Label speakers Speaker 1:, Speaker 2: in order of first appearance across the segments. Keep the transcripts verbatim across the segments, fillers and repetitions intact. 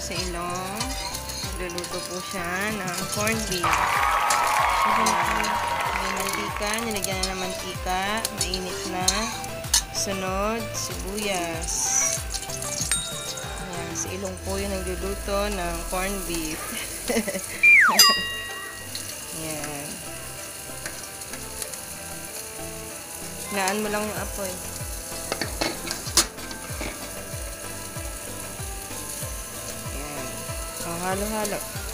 Speaker 1: sa ilong. Nagluluto po siya ng corned beef. Ayan. May mantika. Nilagyan na ng mantika. Mainit na. Sunod, sibuyas. Ayan. Sa ilong po yung nagluluto ng corned beef. Ayan. Hinaan mo lang yung apoy. Halo-halo.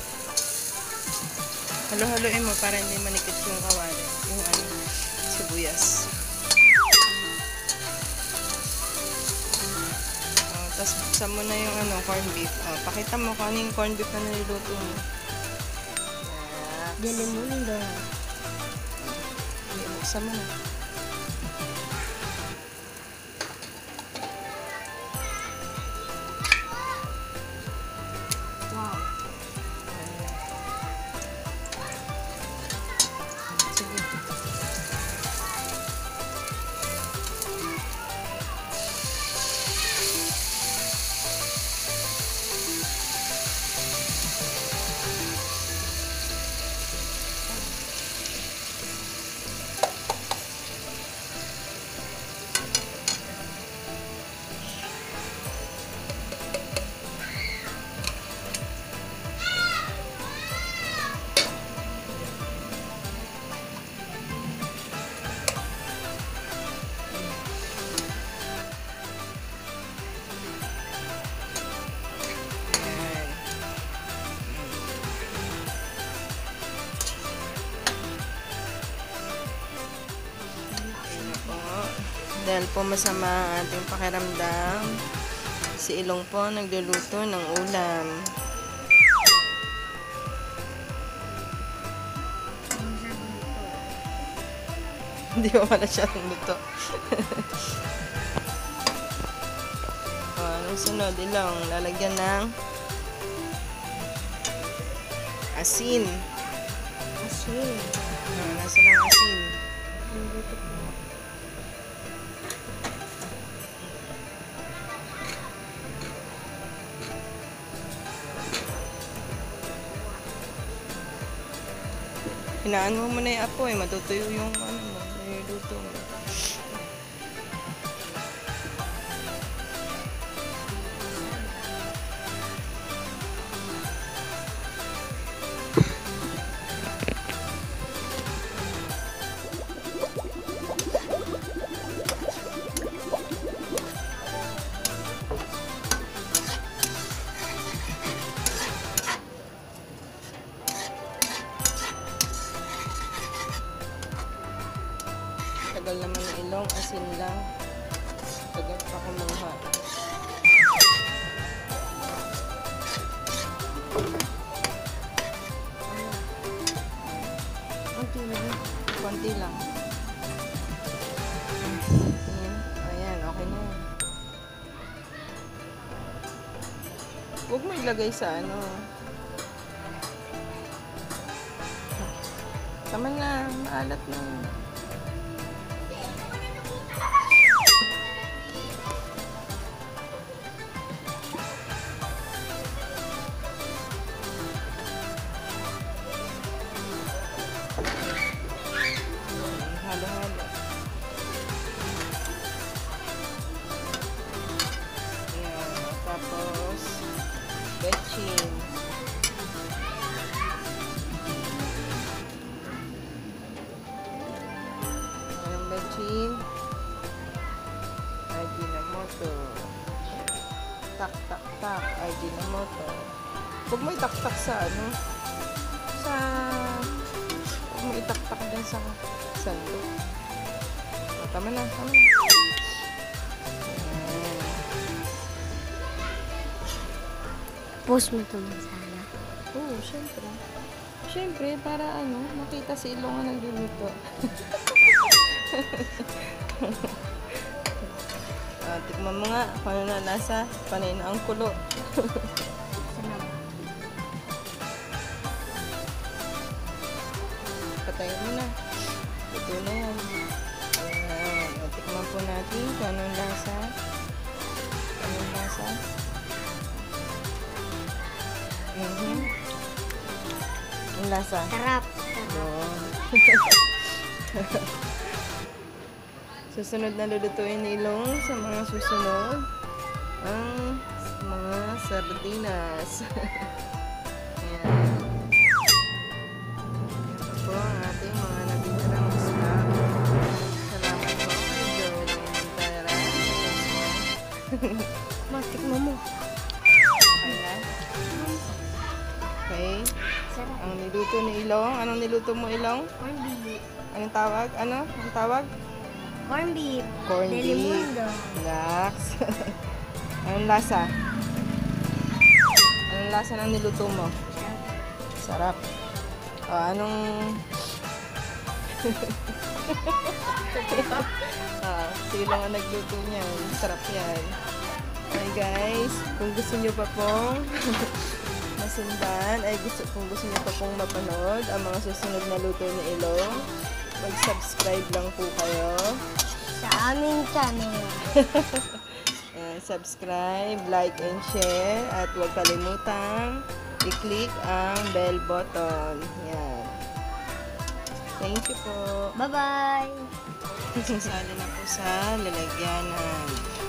Speaker 1: Halo-haloin mo para hindi manikit yung kawali. Yung ano, sibuyas. Oh, tapos buksan mo na yung ano, corned beef. Oh, pakita mo kung ano yung corned beef na niluto mo.
Speaker 2: Dali mo nila.
Speaker 1: Buksan mo na. Dahil po masama ang ating pakiramdam, si Ilong po nagluluto ng ulam. Hindi ko pala siya luto. O, anong sunod? Ilong, lalagyan ng asin.
Speaker 2: Asin.
Speaker 1: O, nasa ng asin.
Speaker 2: Nandito po.
Speaker 1: Hinaan mo muna yung apoy, matutuyo yung ano mo, yung luto mo. Tagal naman ng Ilong, asin lang. Tagal pa kumuha.
Speaker 2: Konti lang.
Speaker 1: Konti lang. Ayan, ayan, okay na yan. Huwag mo ilagay sa ano. Tama na, maalat na. Halo-halo. Ayan. Tapos, betchin. Ayan, betchin. Ajinomoto. Tak-tak-tak. Ajinomoto. Huwag mo itak-tak sa ano. Sa... Huwag mo itak-tak din sa... sando. Oh, tama na, tama na. Ayan.
Speaker 2: Post mo ito sana.
Speaker 1: Oo, oh, syempre. Syempre, para ano, makita si Ilong na nagluluto. Ah, tikman mo nga kung ano na nasa, panay na ang kulo.
Speaker 2: Sana ba?
Speaker 1: Patayin mo na. Ito na yan. Ayan. O, tikman po natin kung anong lasa. Anong lasa. Mhm. Ang lasa.
Speaker 2: Sarap. Sarap.
Speaker 1: Yun. Susunod na lulutuin ni Ilong sa mga susunod ang mga sardinas. Ayan. Ito po ang ating mga nabitirang isda. Salamat po kay Jolie Montera.
Speaker 2: Mastik mo mo.
Speaker 1: Okay na? Okay.
Speaker 2: Sarap.
Speaker 1: Ang niluto ni Ilong. Anong niluto mo, Ilong?
Speaker 2: Corn beef.
Speaker 1: Anong tawag? Ano? Anong tawag?
Speaker 2: Corn beef.
Speaker 1: Corn beef.
Speaker 2: Delimundo.
Speaker 1: Relax. Anong lasa? Anong lasa ng niluto mo? Sarap. O, anong... ah, sila nga nagluto niyan. Sarap yan. Hi guys, kung gusto nyo pa pong masundan, ay gusto, kung gusto nyo pa pong mapanood ang mga susunod na luto ni Ilong, mag-subscribe lang po kayo.
Speaker 2: Sa aming channel.
Speaker 1: Uh, subscribe, like, and share. At huwag kalimutang i-click ang bell button. Yan. Thank you po.
Speaker 2: Bye-bye.
Speaker 1: Sasali na po sa lalagyan ng